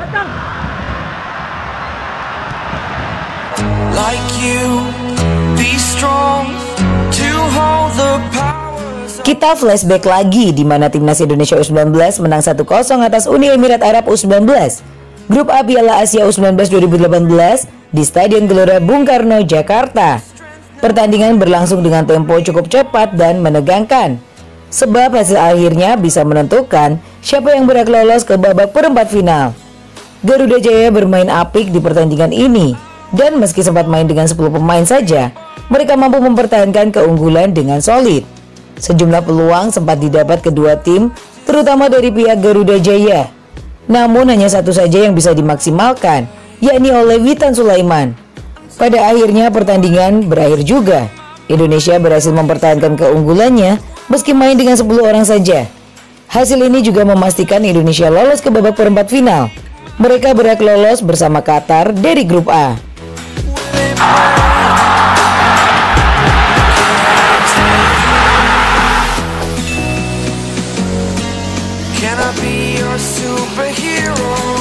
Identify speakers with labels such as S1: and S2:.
S1: Like you, be strong to hold the powers.
S2: Kita flashback lagi di mana timnas Indonesia U19 menang 1-0 atas Uni Emirat Arab U19. Grup A Piala Asia U19 2018 di Stadion Gelora Bung Karno, Jakarta. Pertandingan berlangsung dengan tempo cukup cepat dan menegangkan, sebab hasil akhirnya bisa menentukan siapa yang berhak lolos ke babak perempat final. Garuda Jaya bermain apik di pertandingan ini, dan meski sempat main dengan 10 pemain saja, mereka mampu mempertahankan keunggulan dengan solid. Sejumlah peluang sempat didapat kedua tim, terutama dari pihak Garuda Jaya. Namun hanya satu saja yang bisa dimaksimalkan, yakni oleh Witan Sulaiman. Pada akhirnya pertandingan berakhir juga. Indonesia berhasil mempertahankan keunggulannya meski main dengan 10 orang saja. Hasil ini juga memastikan Indonesia lolos ke babak perempat final. Mereka berhak lolos bersama Qatar dari grup A.
S1: Can I be your superhero?